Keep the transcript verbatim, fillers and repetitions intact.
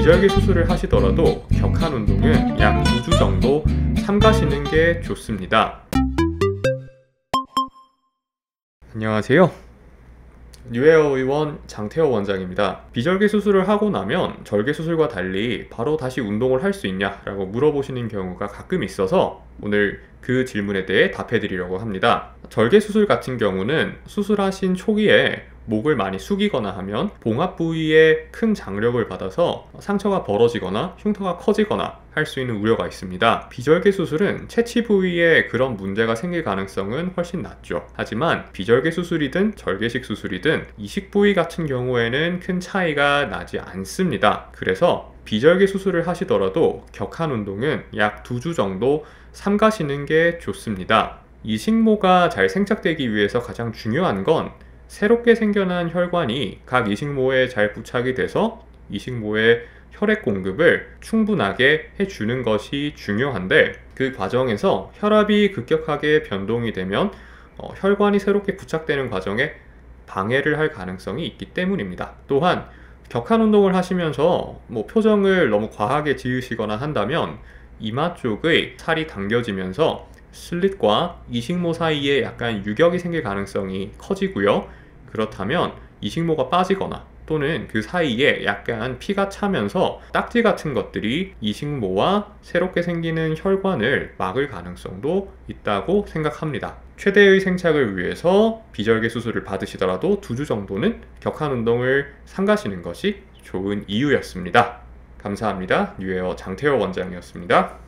비절개 수술을 하시더라도 격한 운동은 약 두 주 정도 삼가시는 게 좋습니다. 안녕하세요. 뉴에어 의원 장태호 원장입니다. 비절개 수술을 하고 나면 절개 수술과 달리 바로 다시 운동을 할 수 있냐 라고 물어보시는 경우가 가끔 있어서 오늘 그 질문에 대해 답해 드리려고 합니다. 절개 수술 같은 경우는 수술하신 초기에 목을 많이 숙이거나 하면 봉합 부위에 큰 장력을 받아서 상처가 벌어지거나 흉터가 커지거나 할 수 있는 우려가 있습니다. 비절개 수술은 채취 부위에 그런 문제가 생길 가능성은 훨씬 낮죠. 하지만 비절개 수술이든 절개식 수술이든 이식 부위 같은 경우에는 큰 차이가 나지 않습니다. 그래서 비절개 수술을 하시더라도 격한 운동은 약 두 주 정도 삼가시는 게 좋습니다. 이식모가 잘 생착되기 위해서 가장 중요한 건 새롭게 생겨난 혈관이 각 이식모에 잘 부착이 돼서 이식모의 혈액 공급을 충분하게 해주는 것이 중요한데, 그 과정에서 혈압이 급격하게 변동이 되면 어, 혈관이 새롭게 부착되는 과정에 방해를 할 가능성이 있기 때문입니다. 또한 격한 운동을 하시면서 뭐 표정을 너무 과하게 지으시거나 한다면 이마 쪽의 살이 당겨지면서 슬릿과 이식모 사이에 약간 유격이 생길 가능성이 커지고요. 그렇다면 이식모가 빠지거나 또는 그 사이에 약간 피가 차면서 딱지 같은 것들이 이식모와 새롭게 생기는 혈관을 막을 가능성도 있다고 생각합니다. 최대의 생착을 위해서 비절개 수술을 받으시더라도 두 주 정도는 격한 운동을 삼가시는 것이 좋은 이유였습니다. 감사합니다. 뉴에어 장태호 원장이었습니다.